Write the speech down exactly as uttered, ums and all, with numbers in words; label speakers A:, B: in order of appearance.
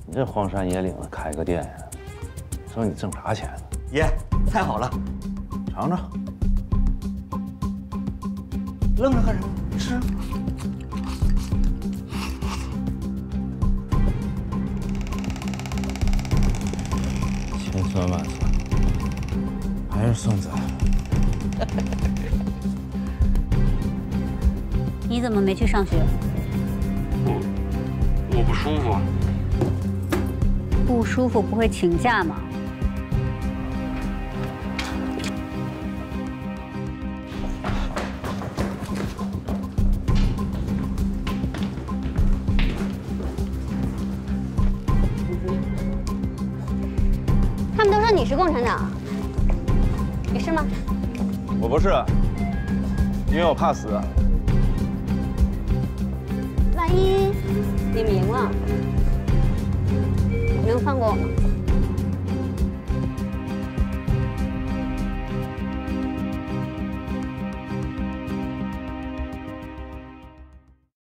A: 你这荒山野岭的开个店呀，说你挣啥钱啊？
B: 爷，菜好了，
A: 尝尝。
B: 愣着干什么？吃。
A: 千算万算，还是宋子。
C: 你怎么没去上学？
D: 我我不舒服。
C: 不舒服不会请假吗？
E: 他们都说你是共产党，你是吗？
A: 我不是，因为我怕死。
E: 万一你们赢了，能放过我吗？